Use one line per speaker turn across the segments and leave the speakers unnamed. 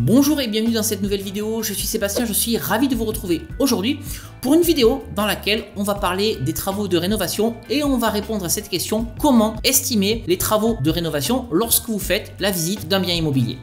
Bonjour et bienvenue dans cette nouvelle vidéo, je suis Sébastien, je suis ravi de vous retrouver aujourd'hui pour une vidéo dans laquelle on va parler des travaux de rénovation et on va répondre à cette question: comment estimer les travaux de rénovation lorsque vous faites la visite d'un bien immobilier.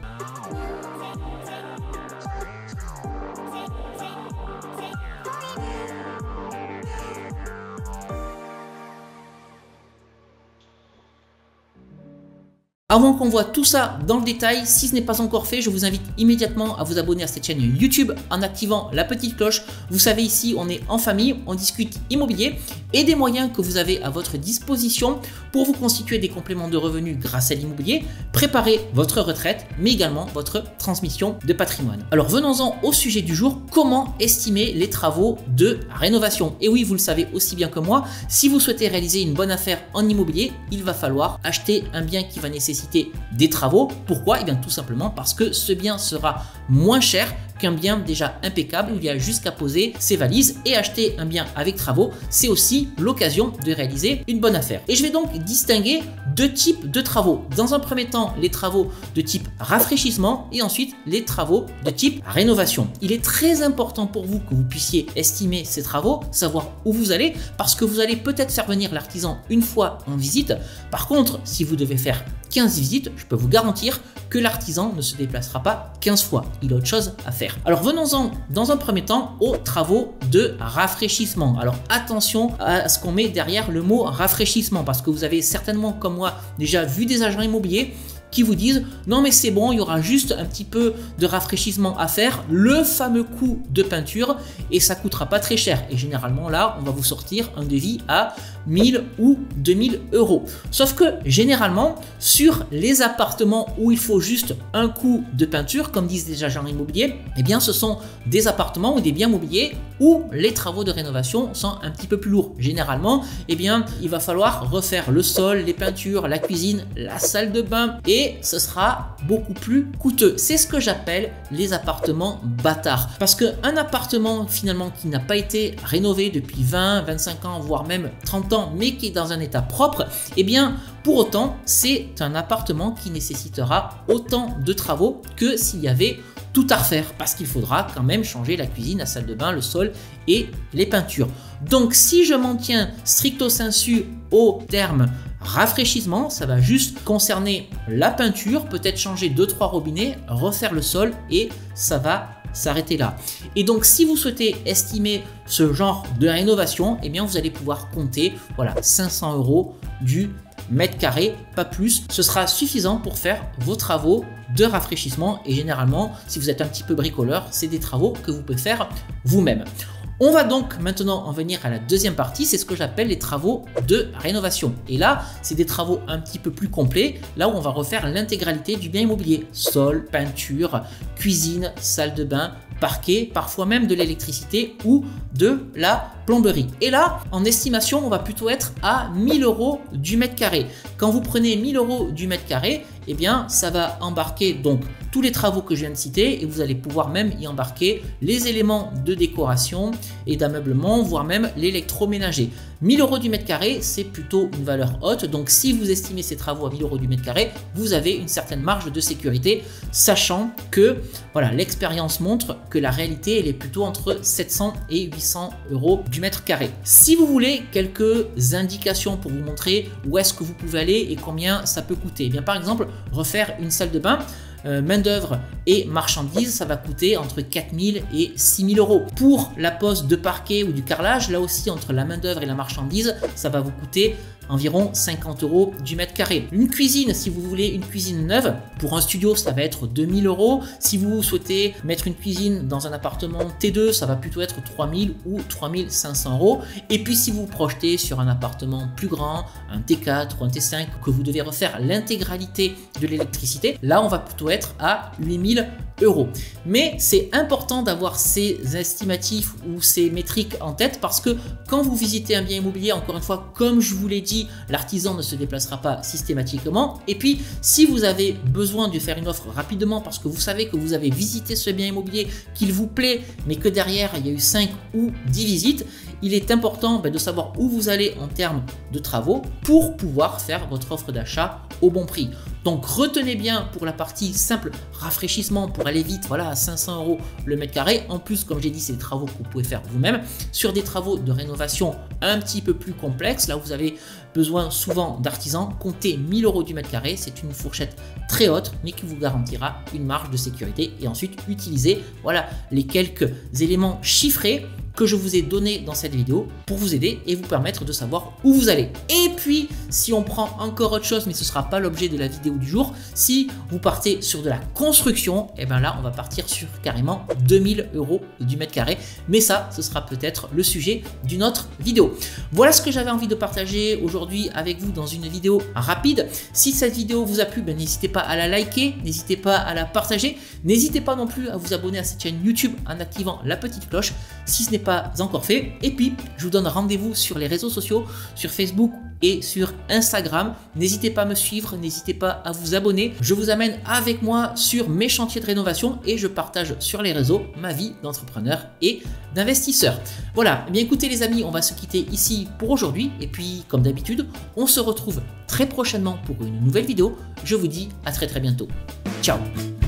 Avant qu'on voit tout ça dans le détail, si ce n'est pas encore fait, je vous invite immédiatement à vous abonner à cette chaîne YouTube en activant la petite cloche. Vous savez, ici, on est en famille, on discute immobilier et des moyens que vous avez à votre disposition pour vous constituer des compléments de revenus grâce à l'immobilier, préparer votre retraite, mais également votre transmission de patrimoine. Alors venons-en au sujet du jour: comment estimer les travaux de rénovation? Et oui, vous le savez aussi bien que moi, si vous souhaitez réaliser une bonne affaire en immobilier, il va falloir acheter un bien qui va nécessiter des travaux. Pourquoi? Et bien tout simplement parce que ce bien sera moins cher qu'un bien déjà impeccable où il y a juste qu'à poser ses valises. Et acheter un bien avec travaux, c'est aussi l'occasion de réaliser une bonne affaire. Et je vais donc distinguer deux types de travaux. Dans un premier temps, les travaux de type rafraîchissement et ensuite les travaux de type rénovation. Il est très important pour vous que vous puissiez estimer ces travaux, savoir où vous allez, parce que vous allez peut-être faire venir l'artisan une fois en visite. Par contre, si vous devez faire 15 visites, je peux vous garantir que l'artisan ne se déplacera pas 15 fois. Il a autre chose à faire. Alors venons-en dans un premier temps aux travaux de rafraîchissement. Alors attention à ce qu'on met derrière le mot rafraîchissement, parce que vous avez certainement comme moi déjà vu des agents immobiliers qui vous disent non mais c'est bon, il y aura juste un petit peu de rafraîchissement à faire, le fameux coup de peinture, et ça coûtera pas très cher. Et généralement là on va vous sortir un devis à 1000 ou 2000 euros. Sauf que généralement sur les appartements où il faut juste un coup de peinture, comme disent les agents immobiliers, eh bien ce sont des appartements ou des biens immobiliers où les travaux de rénovation sont un petit peu plus lourds. Généralement, eh bien il va falloir refaire le sol, les peintures, la cuisine, la salle de bain, et ce sera beaucoup plus coûteux. C'est ce que j'appelle les appartements bâtards. Parce qu'un appartement finalement qui n'a pas été rénové depuis 20, 25 ans, voire même 30 ans, mais qui est dans un état propre, eh bien pour autant c'est un appartement qui nécessitera autant de travaux que s'il y avait tout à refaire, parce qu'il faudra quand même changer la cuisine, la salle de bain, le sol et les peintures. Donc si je m'en tiens stricto sensu au terme rafraîchissement, ça va juste concerner la peinture, peut-être changer 2-3 robinets, refaire le sol, et ça va s'arrêter là. Et donc si vous souhaitez estimer ce genre de rénovation, eh bien vous allez pouvoir compter 500 euros du mètre carré, pas plus. Ce sera suffisant pour faire vos travaux de rafraîchissement, et généralement si vous êtes un petit peu bricoleur, c'est des travaux que vous pouvez faire vous-même. On va donc maintenant en venir à la deuxième partie, c'est ce que j'appelle les travaux de rénovation. Et là, c'est des travaux un petit peu plus complets, là où on va refaire l'intégralité du bien immobilier. Sol, peinture, cuisine, salle de bain, parquet, parfois même de l'électricité ou de la plomberie. Et là, en estimation, on va plutôt être à 1000 euros du mètre carré. Quand vous prenez 1000 euros du mètre carré, eh bien, ça va embarquer donc tous les travaux que je viens de citer, et vous allez pouvoir même y embarquer les éléments de décoration et d'ameublement, voire même l'électroménager. 1000 euros du mètre carré, c'est plutôt une valeur haute. Donc si vous estimez ces travaux à 1000 euros du mètre carré, vous avez une certaine marge de sécurité, sachant que l'expérience montre que la réalité elle est plutôt entre 700 et 800 euros du mètre carré. Si vous voulez quelques indications pour vous montrer où est-ce que vous pouvez aller et combien ça peut coûter, eh bien par exemple refaire une salle de bain, main d'œuvre et marchandises, ça va coûter entre 4000 et 6000 euros. Pour la pose de parquet ou du carrelage, là aussi entre la main d'œuvre et la marchandise, ça va vous coûter environ 50 euros du mètre carré. Une cuisine, si vous voulez une cuisine neuve, pour un studio ça va être 2000 euros. Si vous souhaitez mettre une cuisine dans un appartement T2, ça va plutôt être 3000 ou 3500 euros. Et puis si vous vous projetez sur un appartement plus grand, un T4 ou un T5, que vous devez refaire l'intégralité de l'électricité, là on va plutôt être à 8000 euros. Mais c'est important d'avoir ces estimatifs ou ces métriques en tête, parce que quand vous visitez un bien immobilier, encore une fois, comme je vous l'ai dit, l'artisan ne se déplacera pas systématiquement. Et puis, si vous avez besoin de faire une offre rapidement parce que vous savez que vous avez visité ce bien immobilier, qu'il vous plaît, mais que derrière, il y a eu 5 ou 10 visites, il est important de savoir où vous allez en termes de travaux pour pouvoir faire votre offre d'achat au bon prix. Donc retenez bien pour la partie simple rafraîchissement pour aller vite, voilà, à 500 € le mètre carré. En plus, comme j'ai dit, c'est des travaux que vous pouvez faire vous-même. Sur des travaux de rénovation un petit peu plus complexes, là où vous avez besoin souvent d'artisans, comptez 1000 € du mètre carré. C'est une fourchette très haute, mais qui vous garantira une marge de sécurité. Et ensuite, utilisez voilà, les quelques éléments chiffrés que je vous ai donné dans cette vidéo pour vous aider et vous permettre de savoir où vous allez. Et puis, si on prend encore autre chose, mais ce ne sera pas l'objet de la vidéo du jour, si vous partez sur de la construction, et bien là, on va partir sur carrément 2000 € du mètre carré. Mais ça, ce sera peut-être le sujet d'une autre vidéo. Voilà ce que j'avais envie de partager aujourd'hui avec vous dans une vidéo rapide. Si cette vidéo vous a plu, n'hésitez pas à la liker, n'hésitez pas à la partager, n'hésitez pas non plus à vous abonner à cette chaîne YouTube en activant la petite cloche si ce n'est pas encore fait. Et puis, je vous donne rendez-vous sur les réseaux sociaux, sur Facebook et sur Instagram. N'hésitez pas à me suivre, n'hésitez pas à vous abonner. Je vous amène avec moi sur mes chantiers de rénovation et je partage sur les réseaux ma vie d'entrepreneur et d'investisseur. Voilà, bien écoutez les amis, on va se quitter ici pour aujourd'hui. Et puis, comme d'habitude, on se retrouve très prochainement pour une nouvelle vidéo. Je vous dis à très bientôt. Ciao!